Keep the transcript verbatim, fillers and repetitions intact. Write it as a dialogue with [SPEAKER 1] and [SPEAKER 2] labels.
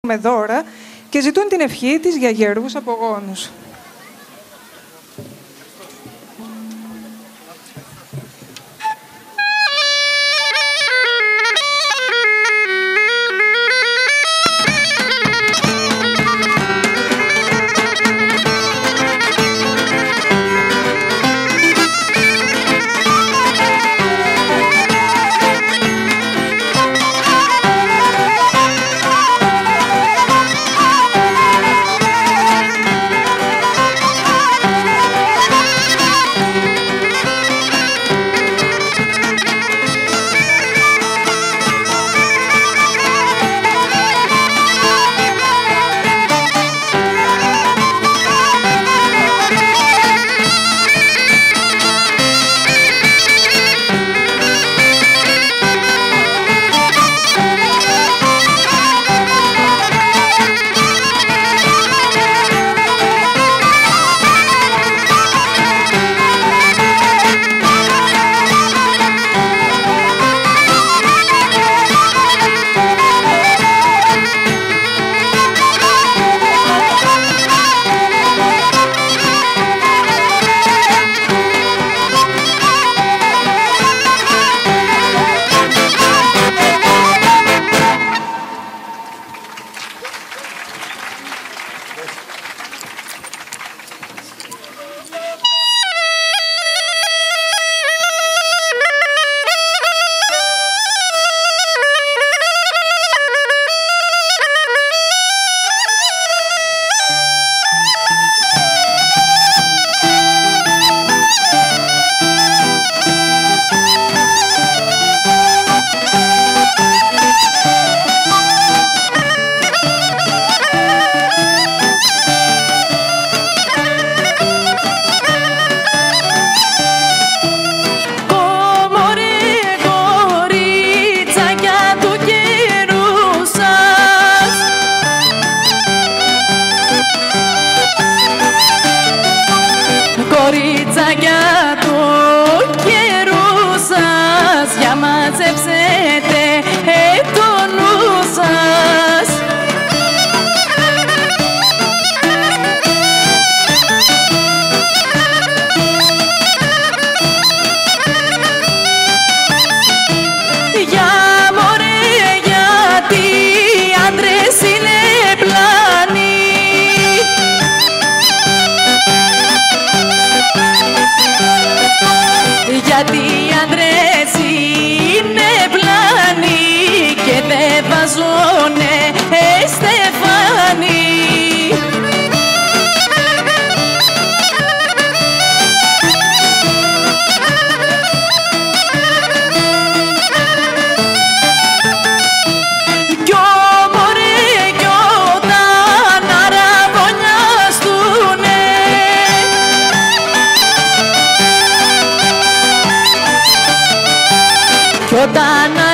[SPEAKER 1] με δώρα και ζητούν την ευχή της για γερούς απογόνους.
[SPEAKER 2] Κοριτσάκια του καιρού σας, για μαζέψετε ε, το νου σας. Για μωρέ, γιατί οι άντρες είναι πλάνοι. Γιατί οι άντρες είναι πλάνοι και δεν βάζουνε ε, στεφάνι. Κι όμορε κι όταν αραβωνιαστουνε, κι όταν